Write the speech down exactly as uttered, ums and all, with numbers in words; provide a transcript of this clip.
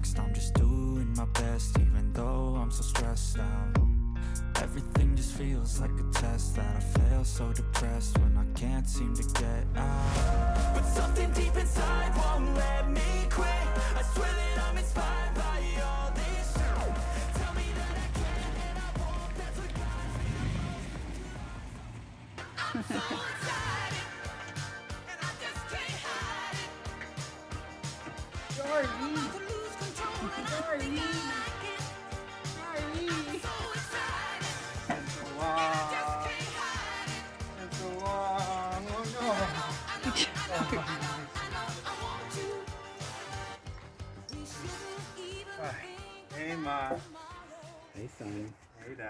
next. I'm just doing my best, even though I'm so stressed out. Everything just feels like a test that I fail, so depressed when I can't seem to get out. But something deep inside won't let me quit. I swear that I'm inspired by all this shit. Tell me that I can and I won't, that's what guides me. I'm so excited, and I just can't hide it. Sorry. I'm about to lose control and I Sorry. think I like it. I'm so excited, and I just can't hide it. It's so long. Oh no. I know, I know, I know, I know, I want you. We shouldn't even think Hey, Ma. about tomorrow. Hey, son.